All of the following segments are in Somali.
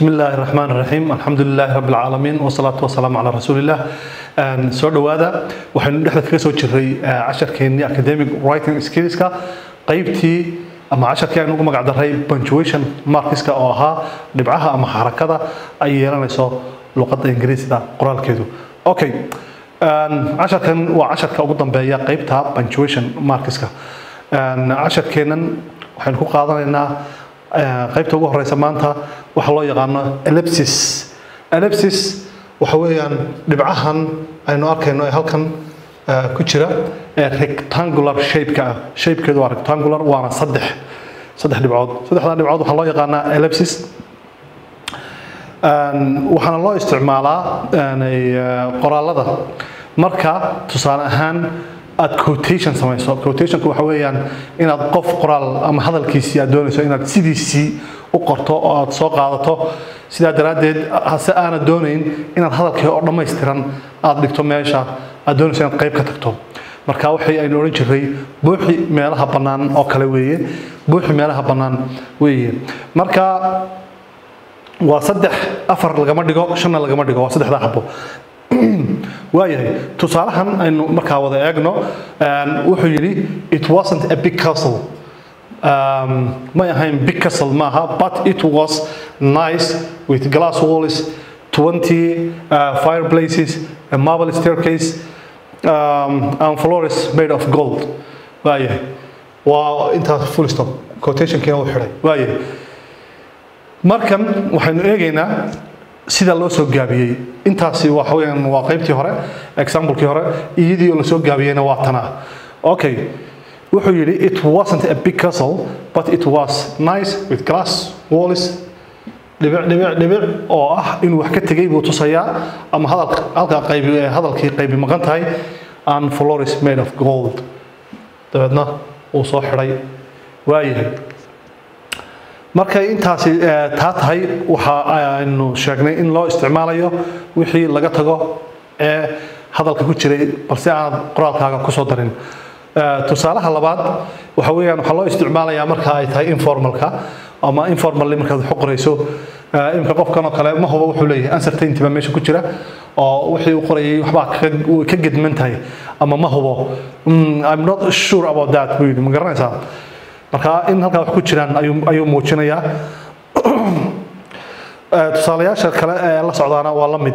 بسم الله الرحمن الرحيم الحمد لله رب العالمين والصلاة والسلام على رسول الله سؤال هذا وحن نحن كسو جري عشر كيني academic writing skills كا قيبتي أما عشر كينو ما قاعد رأي punctuation marks كا أوها نبعها أما حركة أي يرانا يسو لغة إنجليزية ده قرال كده أوكي عشر كان وعشر كأقدم بيا قيبتها punctuation marks كا عشر كينن وحن كو قاعدنا إنها qaybta ugu horeysa maanta waxa loo yaqaano ellipsis waxa weeyaan dhibcahan aynu arkayno ee halkan ku jira rectangular shape-keedu waa rectangular waana saddex dhibcood saddexda dhibcood waxa loo yaqaanaa ellipsis waxaana loo isticmaalaa qoraalada marka tusaale ahaan aad quotation samayso quotationku waxa weeyaan inaad qof qoraal ama hadalkiisii aad doonayso inaad sidiisii u qorto oo aad soo qaadato sidaa daraadeed hase aanad doonayn inaad hadalkii oo dhammaystiran aad dhigto meesha aad doonayso inaad qayb ka tagto marka waxay aynu oran jiray buuxi meelaha bannaan oo kale weeye marka waa saddex afar lagama dhigo shanna lagama dhigo waa saddexda xabo waayahay tusaalahan aynu markaa wada eegno wuxuu yidhi it wasn't a big castle ma ahayn big castle maaha but it was nice with glass walls 20 fireplaces a marble staircase and floors made of gold waayahay waa intaas full stop quotationkiina uu xidhay waayahay markan waxaynu eegaynaa sida loo soo gaabiyay intaasi waxa weeyaan waa qaybtii hore example-kii hore iyadii oo la soo gaabiyayna waa tana okay wuxuu yiri it wasn't a big castle but it was nice with glass walls dhibic oo ah in wax ka tagay buu tusayaa ama hadalkii qaybi maqan tahay and floors made of gold dabadna uu soo xiray waayahay markay intaasi taa tahay waxa aynu sheegnay in loo isticmaalayo wixii laga tago ee hadalka ku jiray balse aan qoraalkaaga ku soo darin tusaalaha labaad waxa weeyaan waxa loo isticmaalayaa marka ay tahay informalka ama informally marka aad qorayso imka qofkan oo kale ma hubo wuxuu leeyahay uncertainty ba meesha ku jira oo wixii uu qorayay waxba ka gedman tahay ama ma hubo I'm not sure about that ma garanaysaa marka in halka wax ku jiraan ayuu muujinayaa tusaalayaasha kale ee la socdaana waa la mid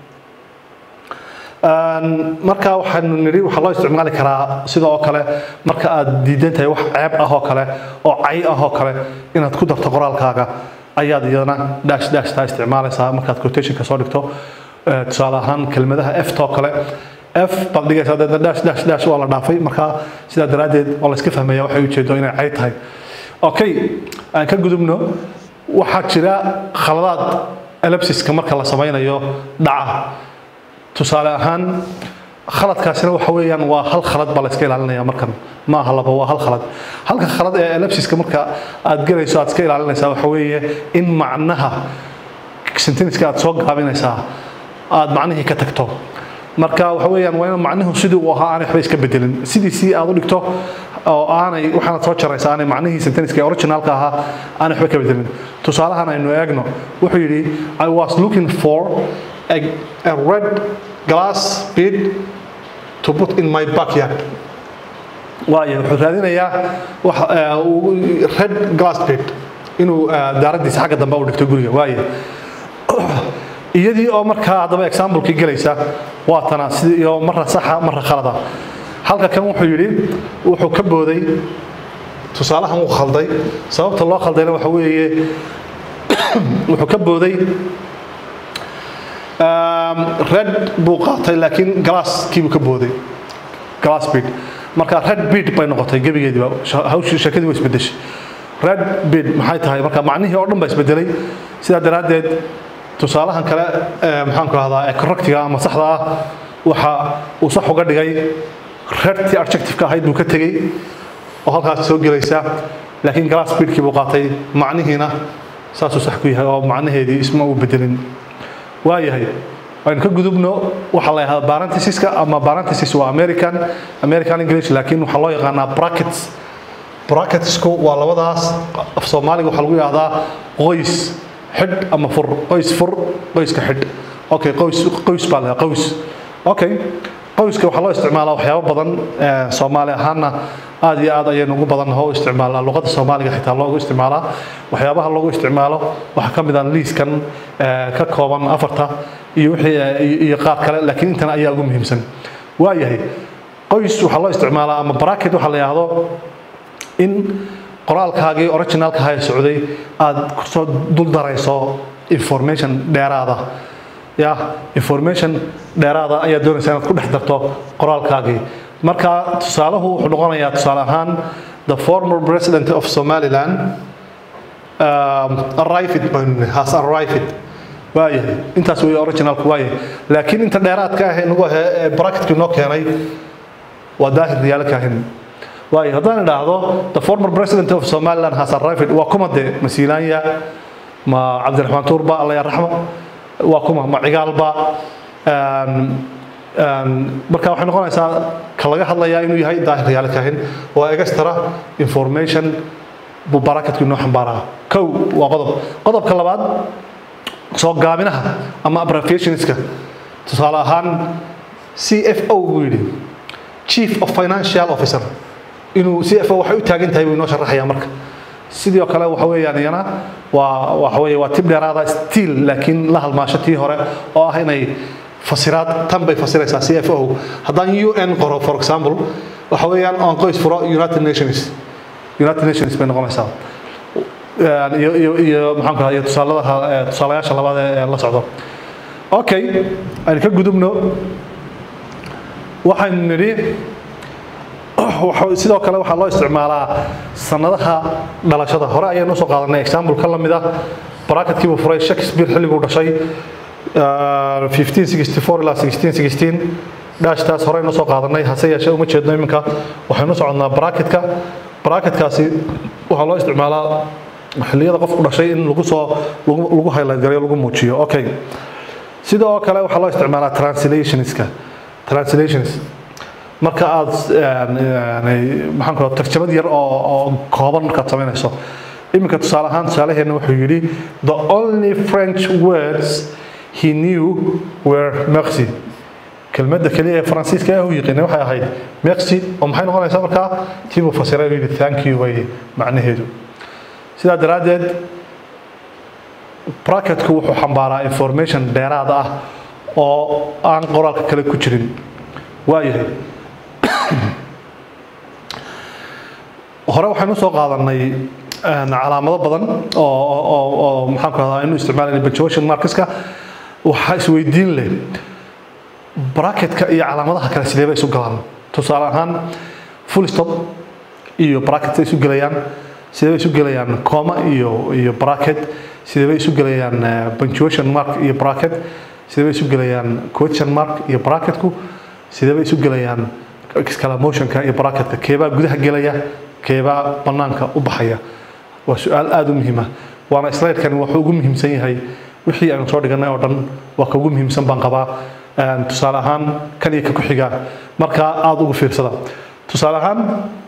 marka waxaanu niri waxa loo isticmaali karaa sidoo kale marka aad diidan tahay wax ceeb ah oo kale oo cay ah oo kale inaad ku darto qoraalkaaga ayaad iyadana dash ta isticmaalaysaa markaad quotation ka soo dhigto tusaale ahaan kelmadaha f to kale f badhigaysa dash waa la dhaafay marka sida daraadeed oo la iska fahmaya waxay u jeedo inay cay tahay okay aan ka gudubno waxa jira khaladaad ellipsiska marka la samaynayo dhaca tusaale ahaan khaladkaasina waxa weeyaan waa hal khalad baa la iska ilaalinaya markan ma aha laba waa hal khalad halka khalad ee ellipsiska marka aad galayso aad iska ilaalinaysaa waxa weeye in macnaha sentence-ka aad soo gaabinaysaa aad macnihii ka tagto marka waxa weeyaan waa in macnuhu sidii uu ahaa aanay waxba iska bedelin sidiisii aad u dhigto oo aanay waxaana soo jaraysaa aanay macnihii sentence-ka originalka ahaa aanay waxba ka bedelin tusaalahan aynu eegno wuxuu yidhi I was looking for a red glass bead to put in my backyard waayo wuxuu raadinayaa red glass bead inuu daaradiisa xagga dambe u dhigto guriga waayo iyadii oo markaa hadaba example-kii galaysa waa tana sidii marra saxa marra khalada halka kan wuxuu yiri wuxuu ka booday tusaalahan uu khalday sababta loo khaldayna waxa weeye wuxuu ka booday red buu qaatay laakiin glass-kii buu ka booday glass bead marka red bead bay noqotay gebigeediba hawshii sheekadii way isbedeshay red bead maxay tahay marka macnihii oo dhan baa isbedelay sidaa daraadeed tusaalahan kale maxaan ku rahdaa correctiga ama saxda ah waxa uu sax uga dhigay redti adjective-ka ahayd buu ka tegey oo halkaas soo gelaysa laakiin glass bead-kii buu qaatay macnihiina saasuu sax ku yahay oo macnaheedii isma uu bedelin waayahay aynu ka gudubno waxa la yidhahdaa parenthesis-ka ama parenthesis waa American English laakiin waxa loo yaqaanaa brackets-ku waa labadaas af Soomaaliga waxa lagu yiraahdaa qoys حد أما فر قيس كحد أوكي قيس بالله قوس أوكي قوس كوحلا استعماله وحياة بدن صومالي هانا آدي ينوجو بدن هو استعمال اللغة الصومالية حتى اللغة استعمالها وحيابها اللغة استعماله وحكم إذا ليس كان ككوان أفرته يوحي يقار كلا لكن أنت أيها مهم سن وياهي قوس وحلا استعماله أما براكت وحلا يهذا إن قرآن كهاجي أوريجينال كهاي السعودي كسر دول دراسة information ديرادا يا information ديرادا أي دون سنة كل حدرته قرآن كهاجي مركا تصاله حلقنا يا تصالحان the former president of Somaliland has arrived وايه انت سوي أوريجينال كوايه لكن انت ديراد كاه نقوله براكت كنوك يعني وده ريالك هن وايه هذا نلاحظه the former president of Somaliland has arrived وكمده مسيلانيا مع عبد الرحمن توربا الله يرحمه وكمه مع عقالبا marka waxay noqonaysaa ka laga hadlayaa inuu yahay daahir yaal ka hin oo extra information bu barakadku noo xambaaraa kow waa qodobka labaad soo gaabinaha ama abbreviationska tusaale ahaan CFO weeydi Chief of Financial Officer inuu CFO waxay u taagan tahay inuu sharaxaya marka sidoo kale waxa weeyaan yana waa tib dheeraada still laakiin la halmaashatii hore oo ah inay فصيرات تم بفصيلة CFO هذا UN قرار for example وحويان أن قيس فرا United Nations بين قومسا محمد يتصالها شاء الله بعد الله سعده أوكي أنا كقدمنا واحد نري سيدا كلا واحد الله استعمالها سندها دلاشة هراء نسق على example كلام إذا براكت كيف فرا شكسبير حلو ولا شيء 1564 إلى 1616 داشتاس هراء نسق قادرنا هسه يشاء ومتشدنا منك وحنا صعدنا براكت كاسي وحلا استعمالها محلية قف كل شيء لقوا هاي الجري لقوا موتشي أوكي سيدا كلا وحلا استعمالها translations مركز يعني محنك ترجمة ديار أو كابن كتسمينه صح إما كتصالحان صالح إنه حيري the only French words he knew were merci كلمة كلية فرنسيسكا هو يقينه وحيا هاي merci ومحين قلنا سبكا تيمو فسره يقول thank you وي معنى هيدو سيدا درادد براكت كوح حمبارا information ديرادا أو عن قرارك كله كتيرين وايه هراء وحنا سوق هذا علامات بدن أو محاكاة هذا إنه استعمال البنشويشن ماركسكا وحاسويدين له براكت كأي علاماتها كلا سلبة يسوق لهم تصارحان فول ستوب إيو براكت يسوق ليان سلبة يسوق ليان كوما إيو براكت سلبة يسوق ليان بنشويشن مارك إيو براكت سلبة يسوق ليان كويتشن مارك إيو براكتكو سلبة يسوق ليان exclamation كإيو براكت كيبا جودها جليا كيبا بنانك وبحيا وسؤال آدم مهمة وأنا إسرائيل كان وحوق مهم سيء هاي وحي أنا صار دقنا أردن وحوق مهم سنبان قبا تصالحان كان يكحجة مركا آدم في صدا تصالحان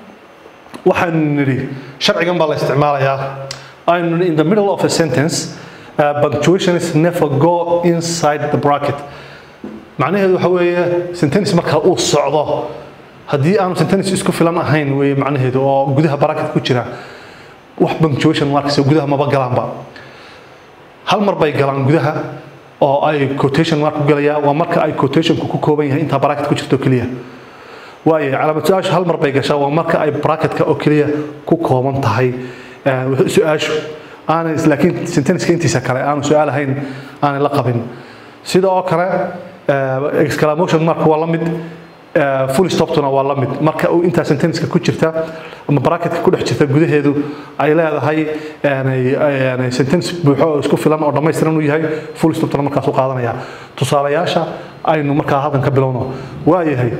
وحن نري شرع جنب الله استعمالها in the middle of a sentence punctuation is never go inside the bracket معناه هذا هو sentence مركا أو الصعدة هدي أنا sentence إسكو فيلم أهين ومعناه هذا أو جودها bracket كتيرة wax punctuation marks gudaha ma galaan ba hal mar bay galaan gudaha oo ay quotation mark galaya waa marka ay quotation ku kooban yahay inta bracket ku jirto kaliya waaye calaamad hal mar bay gashaa waa marka ay bracket-ka oo kaliya ku kooban tahay su'aashu aan laakiin sentence-ka intiisa kale aan su'aal ahayn aan la qabin sidoo kale exclamation mark waa la mid full stop tuna waa la mid marka uu inta sentence-ka ku jirta ama bracket-ka ku dhex jirta gudaheedu ay leedahay yani sentence buuxo isku filan oo dhameystiran uu yahay full stop tuna markaas uu qaadanaya tusaalayaasha aynu markaa halkan ka bilowno waa yahay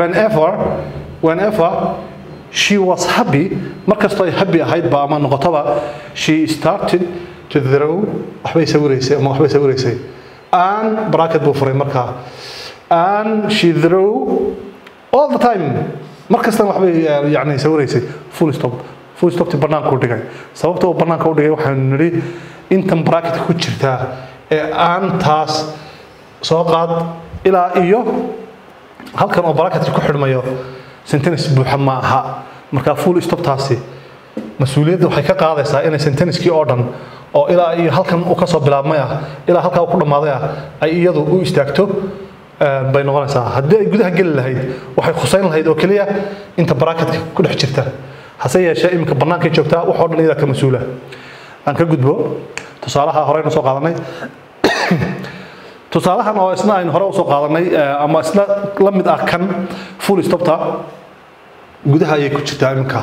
whenever she was happy markastoo ay happy ahayd ba ama noqotaba she started to throw waxbay sawiraysay aan bracket buu furay markaa and she threw all the time markasta waxbay yani sawiraysay full full stop ti banaanka u dhigay sababta uu banaanka u dhigay waxaan niri intan bracket ku jirta ee aan taas soo qaad ilaa iyo halkan oo bracket ku xidhmayo sentence buuxa ma aha marka full stop taasi mas'uuliyadda waxay ka qaadaysaa inay sentence-kii oo dhan oo ilaa iyo halkan uu ka soo bilaabmay ilaa halka uu ku dhamaaday ay iyadu u istaagto bay noqonaysaa haddii ay gudaha gali lahayd waxay khusayn lahayd oo kaliya inta bracketka ku dhex jirta hase yeeshee iminka banaanka joogta wax oo dhan iyada ka mas'uula aan ka gudbo tusaalaha horeyna soo qaadanay tusaalahan oo isna aynu hore u soo qaadanay ama isna la mid ah kan full stop-ta gudaha ayay ku jirtaa iminka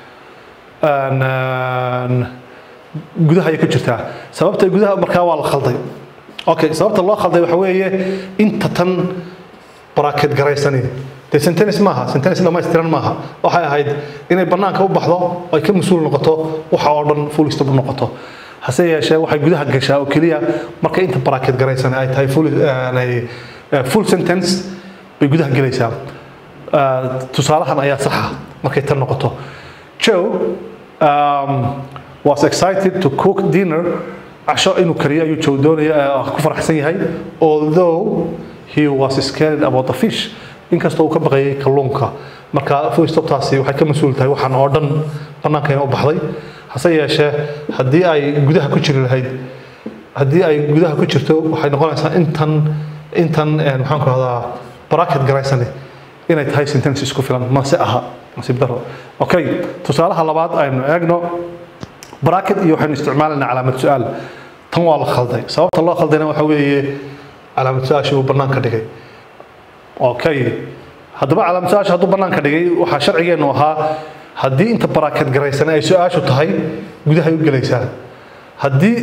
gudaha ay ku jirtaa sababta gudaha markaa waa la khalday okay sababta loo khalday waxa weeye inta tan bracket garaysani de sentence maaha sentence dhammaystiran maaha waxay ahayd inay banaanka u baxdo oo ay ka mas'uul noqoto waxa oo dhan full stop noqoto hase yeeshee waxay gudaha gashaa oo kaliya marka inta bracket garaysani ay tahay full sentence bay gudaha galaysaa tusaalahan ayaa saxa markay tan noqoto Joe was excited to cook dinner عشان إنه كريه يجودوني كفر حسين هاي although he was scared about the fish إن كستو كبغي كلونكا مركا فوق stop تاسي وحكي كمسؤول تاي وحنا أردن أنا كنا بحضي حسيا شيء هدي أي جودها كتير الهيد هدي أي جودها كتير وحنا نقول إنتن محنك هذا براكت جرايسني إن هاي sentence سكوفيلان ما سأها ما سيبدره أوكي تصالح على بعض إنه أجنو براكت iyo waxaan isticmaalnaa calaamad su'aal tan waa la khalday sababta loo khaldayna waxa weeye calaamad su'aasha uu banaanka dhigay okay hadaba calaamad su'aasha haduu banaanka dhigay waxa sharcigeenu ahaa hadii inta bracket garaysan ay su'aashu tahay gudaha u galaysaa hadii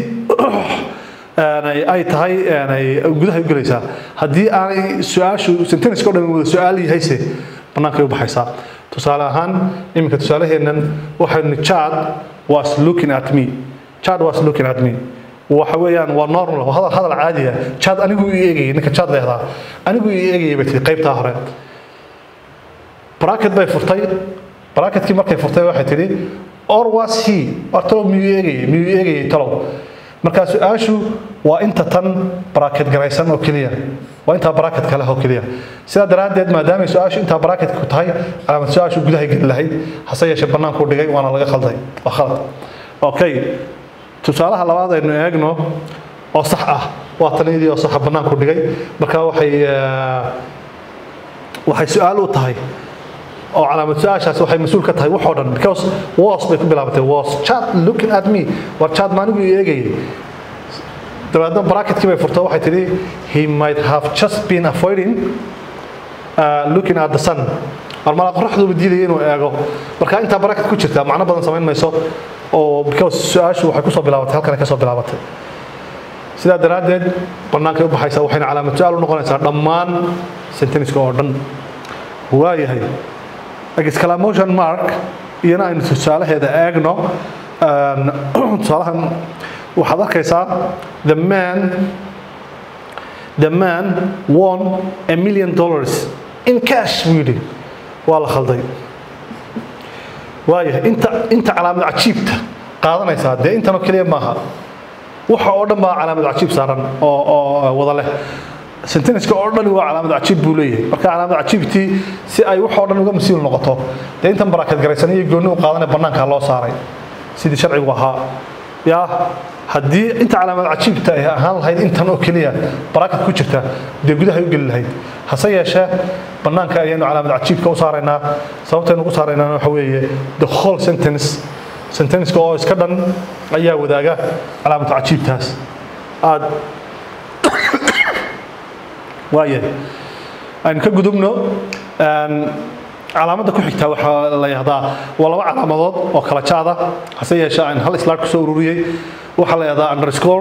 ay tahay gudaha u galaysaa hadii aan su'aashu sentence ka dhan wada su'aal yahayse banaanka u baxaysaa tusaale ahaan iminka tusaalaheenan waxaan Chad was looking at me Chad was looking at me waxa weeyaan waa normal hadal caadi ah Chad anigu ii eegay ninka Chad leeyahay anigu ii eegay bay qaybta hore bracket bay furtay bracketkii markay furtay waxay tiri or was he orto miyuu eegay talow marka su'aashu waa inta tan bracket garaysan oo kaliya waa inta bracket kale oo kaliya sida daraadeed maadaama su'aashu inta bracket ku tahay calaamad su'aashu gudaha gal lahayd hase yeeshee banaanka u dhigay waana laga khalday waa khalad okay tusaalaha labaad aynu eegno oo sax ah waa tanidii oo sax banaanka u dhigay marka waxay su'aal u tahay oo calaamad su'aashaas waxay mas'uul ka tahay wax oo dhan because was bay ku bilaabatay was Chad looking at me war Chad maanigu eegay dabadeedna bracketkii bay furtay waxay tiri he might have just been avoiding looking at the sun marmala qorraxdu diiday inuu eego marka inta bracket ku jirta macna badan sameyn mayso oo because su'aashu waxay ku soo bilaabatay halkan ka soo bilaabatay sida daraadeed banaanka u baxaysa waxayna calaamad su'aal u noqonaysaa dhammaan sentence-ka oo dhan waayahay exclamation mark iyana aynu tusaalaheeda eegno tusaalahan waxaad arkaysaa the man won $1 million in cash really waa la khalday waayahay inta calaamad cajiibta qaadanaysaa dee intan oo kaliya maaha waxa oo dhan baa calaamad cajiib saaran oo wada leh sentence-ka oo dhan waa calaamad cajiib buu leeyahay marka calaamad cajiibtii si ay wax oo dhan uga mas'uul noqoto dee intan bracket garaysan iyo gooni u qaadanay banaanka loo saaray sidii sharcigu ahaa yaa haddii inta calaamad cajiibta ay ahaan lahayd intan oo kaliya bracket ku jirta dee gudaha u gali lahayd hase yeeshee banaanka ayaynu calaamad cajiibka u saaraynaa sababtaynu ugu saaraynaa waxa weeye the whole sentence-ka oo iska dhan ayaa wadaaga calaamad cajiibtaas aad waayahay aynu ka gudubno calaamadda ku xigtaa waxaa la yiraahdaa waa laba calaamadood oo kala jaada hase yeeshee aan hal slide ku soo ururiyay waxaa la yiraahdaa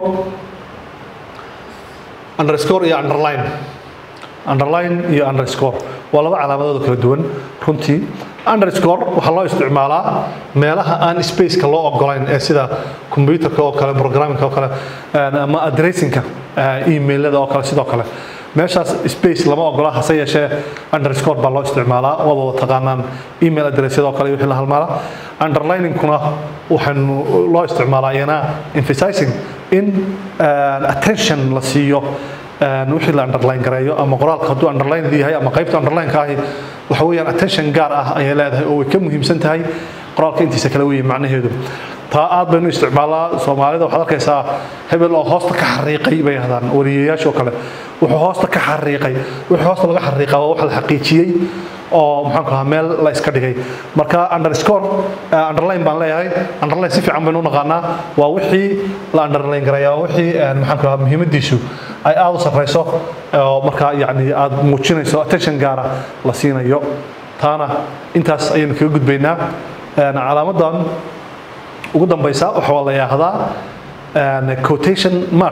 underscore iyo underline iyo underscore waa laba calaamadood oo kala duwan runtii underscore waxa loo isticmaalaa meelaha aan space-ka loo ogolayn ee sida computer-ka oo kale programming-ka oo kale ama addressing-ka email-ada oo kale sidoo kale meeshaas space lama ogola hase yeeshee underscore baa loo isticmaalaa wada taqaanaan email address sidoo kale wixii la halmaala underliningkuna waxaanu loo isticmaalaa iyana emphasizing in attention la siiyo wixii la underline gareeyo ama qoraalka hadduu underline yahay ama qaybta underline-ka ahi waxa weeyaan attention gaar ah ayay leedahay oo way ka muhiimsan tahay qoraalka intiisa kala weeye macnaheedu taa aad baynu isticmaalaa Soomaalida waxaad arkaysaa hebel oo hoosta ka xariiqay bay yiraahdaan wariyeyaasha kale wuxuu hoosta ka xariiqay wuxuu hoosta laga xariiqay waxa la xaqiijiyay oo maxaan ku ahaa meel la iska dhigay marka underscore underline baan leeyahay underline si fiican baynu naqaanaa waa wixii la underline gareeyo wixii maxaan ku ahaa muhiimadiisu ay aad u sareyso oo marka yaani aad muujinayso attention gaar ah la siinayo taana intaas ayaynu kaga gudbaynaa calaamadan ugu dambaysa waxa la yiraahdaa quotation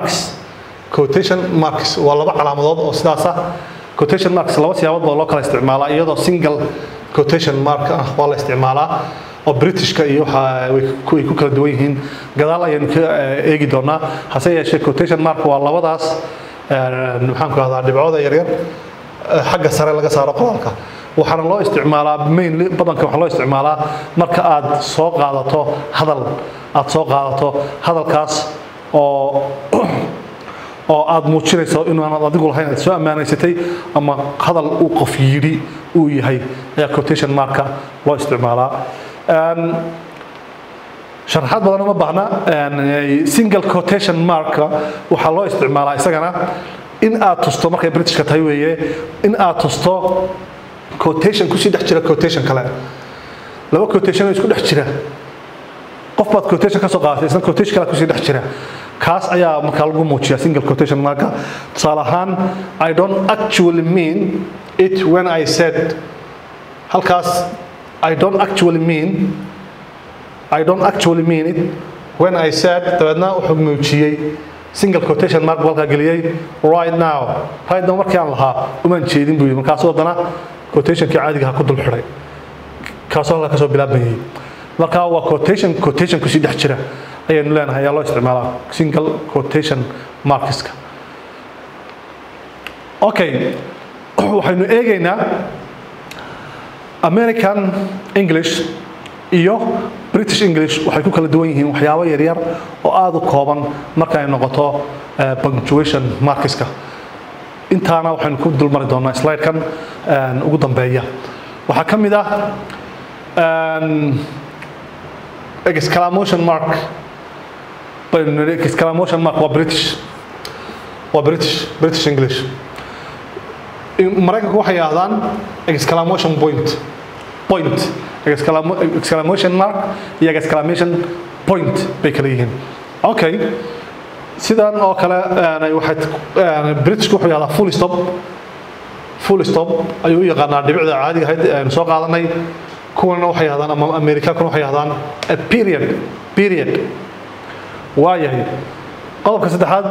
marks waa laba calaamadood oo sidaas ah quotation marks laba siyaabood oo loo kala isticmaalaa iyadoo single quotation mark ah waa la isticmaalaa oo Britishka iyo waxa ay ku kala duwan yihiin gadaal ayaynu ka eegi doonaa hase yeeshee quotation mark waa labadaas waxaan ku ahdaa dhibcooda yar yar xagga sare laga saaro qoraalka waxaana loo isticmaalaa mainly badanka waxa loo isticmaalaa marka aad soo qaadato hadalkaas oo aad muujinayso in aan adigu lahayn aad soo amaanaysatay ama hadal uu qof yiri uu yahay ayaa quotation marka loo isticmaalaa sharaxaad badan uma baahna single quotation marka waxa loo isticmaalaa isagana in aad tusto markay Britishka tahay weeye in aad tusto quotation ku sii dhex jira quotation kale laba quotation isku dhex jira qof baad quotation ka soo qaadatay isna quotation kale ku sii dhex jira kaas ayaa marka lagu muujiyaa single quotation marka tusaale ahaan I don't actually mean it when I said halkaas I don't actually mean it when I said dabadna wuxuu muujiyay single quotation mark walka galiyay right now markii aan lahaa uma jeedin buu markaas wadana quotation ki caadiga ku dul xiray kaasoo la ka soo bilaabmayay marka waa quotation ku sii dhex jira ayaynu leenahay ayaa loo isticmaalaa single quotation markska okay waxaynu eegaynaa American English iyo British English waxay ku kala duwan yihiin waxyaabo yar yar oo aad u kooban marka ay noqoto punctuation markska intaana waxaynu ku dul mari doonaa slide-kan ugu dambeeya waxa kamid ah exclamation mark waa British English Maraykanku waxay yiraahdaan exclamation exclamation mark iyo exclamation point bay kala yihiin okay sidan oo kale waxay British wuxuu yiraahdaa full stop ayuu yaqaanaa dhibicda caadiga ahayd aan soo qaadanay kuwana waxay yiraahdaan ama Amerikaanku waxay yiraahdaan a period waayahay qodobka saddexaad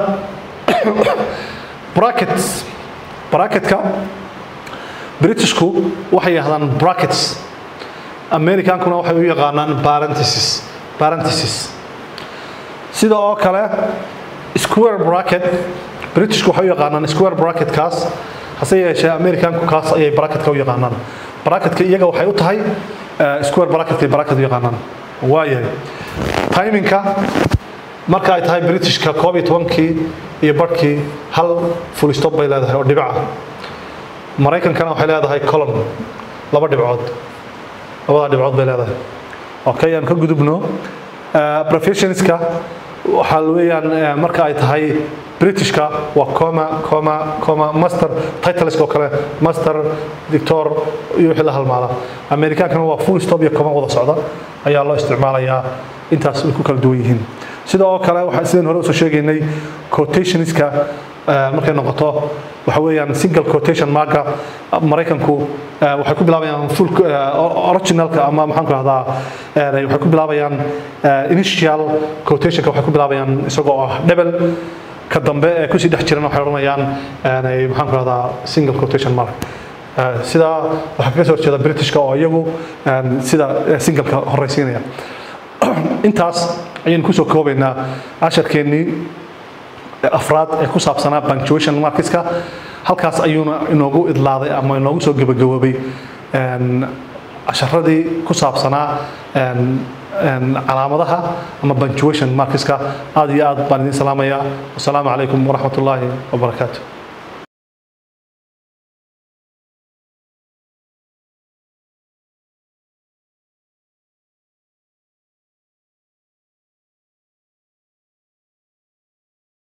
bracketka Britishku waxay yiraahdaan brackets Amerikaankuna waxay u yaqaanaan parentheses sida oo kale square bracket Britishku waxay u yaqaanaan square bracket kaas hase yeeshee Amerikaanku kaas ayay bracketka u yaqaanaan bracketka iyaga waxay u tahay square bracket u yaqaanaan waayahay timingka marka ay tahay Britishka 12kii iyo barkii hal full stop bay leedahay oo dhibic ah Maraykankana waxay leedahay colon laba dhibcood bay leedahay okay aan ka gudubno professionska waxa weeyaan marka ay tahay Britishka waa comma master titles oo kale master doctor iyo wixii la halmaala Amerikaankana waa full stop iyo comma wada socda ayaa loo isticmaalayaa intaas ku kala duwan yihiin sidoo kale waxa sideen hore u soo sheegaynay quotationska markay noqoto waxa weeyaan single quotation marka Maraykanku waxay ku bilaabayaan full originalka ama maxaan ku rahdaa waxay ku bilaabayaan initial quotationka waxay ku bilaabayaan isagoo ah double ka dambe ee ku sii dhex jirana waxay oranayaan maxaan ku rahdaa single quotation mark sida waxa ka soo jeeda Britishka oo iyagu sida single-ka horeysiinaya intaas ayaan ku soo koobaynaa casharkeennii afraad ee ku saabsanaa punctuation markska halkaas ayuuna inoogu idlaaday ama inoogu soo gabagaboobay casharadii ku saabsanaa calaamadaha ama punctuation markska aad iyo aad baan idin salaamayaa. Wassalaamu calaykum waraxmatullaahi wabarakaatuh.